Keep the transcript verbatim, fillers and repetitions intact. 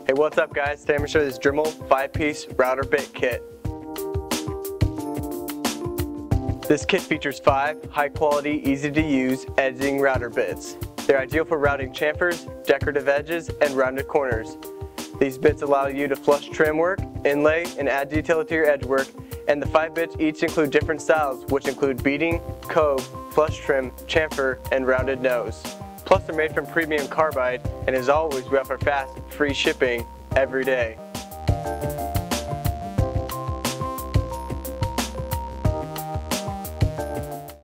Hey, what's up guys? Today I'm going to show you this Dremel five piece router bit kit. This kit features five high quality, easy to use edging router bits. They're ideal for routing chamfers, decorative edges, and rounded corners. These bits allow you to flush trim work, inlay, and add detail to your edge work, and the five bits each include different styles, which include beading, cove, flush trim, chamfer, and rounded nose. Plus they're made from premium carbide, and as always we offer fast, free shipping every day.